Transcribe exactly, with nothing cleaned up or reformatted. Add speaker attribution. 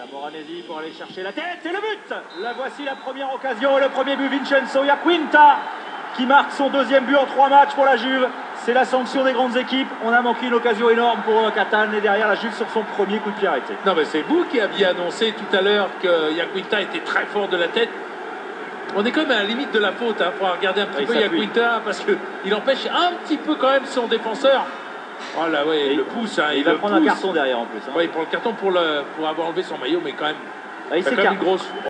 Speaker 1: La Moranesi pour aller chercher la tête et le but. La voici la première occasion, le premier but. Vincenzo Iaquinta qui marque son deuxième but en trois matchs pour la Juve. C'est la sanction des grandes équipes. On a manqué une occasion énorme pour Catane et derrière la Juve sur son premier coup de pied arrêté.
Speaker 2: Non mais c'est vous qui aviez annoncé tout à l'heure que Iaquinta était très fort de la tête. On est quand même à la limite de la faute hein, pour regarder un petit
Speaker 1: ouais,
Speaker 2: peu Iaquinta parce qu'il empêche un petit peu quand même son défenseur. Oh là ouais, il le pousse. Hein,
Speaker 1: il, il va prendre pousse. un carton derrière en plus. Hein.
Speaker 2: Ouais, il prend le carton pour, le, pour avoir enlevé son maillot, mais quand même,
Speaker 1: ah, il
Speaker 2: c'est quand même une grosse.